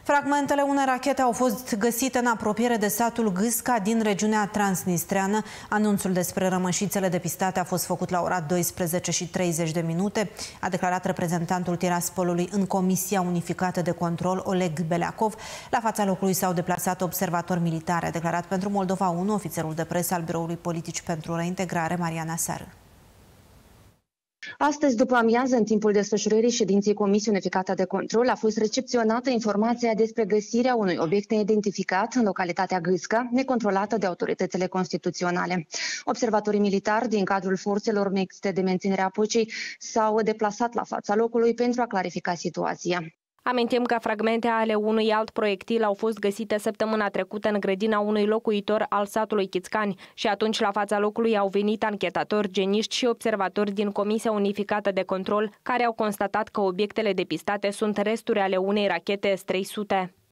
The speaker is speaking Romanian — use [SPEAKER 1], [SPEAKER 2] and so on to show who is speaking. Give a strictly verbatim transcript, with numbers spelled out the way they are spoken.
[SPEAKER 1] Fragmentele unei rachete au fost găsite în apropiere de satul Gâsca din regiunea transnistreană. Anunțul despre rămășițele depistate a fost făcut la ora douăsprezece și treizeci de minute, a declarat reprezentantul Tiraspolului în Comisia Unificată de Control, Oleg Beleacov. La fața locului s-au deplasat observatori militari, a declarat pentru Moldova unu ofițerul de presă al Biroului Politici pentru Reintegrare, Mariana Sară.
[SPEAKER 2] Astăzi, după amiază, în timpul desfășurării ședinței Comisiei Unificate de Control, a fost recepționată informația despre găsirea unui obiect neidentificat în localitatea Gâsca, necontrolată de autoritățile constituționale. Observatorii militari din cadrul forțelor mixte de menținere a păcii s-au deplasat la fața locului pentru a clarifica situația.
[SPEAKER 3] Amintim că fragmente ale unui alt proiectil au fost găsite săptămâna trecută în grădina unui locuitor al satului Chițcani și atunci la fața locului au venit anchetatori, geniști și observatori din Comisia Unificată de Control, care au constatat că obiectele depistate sunt resturi ale unei rachete S trei sute.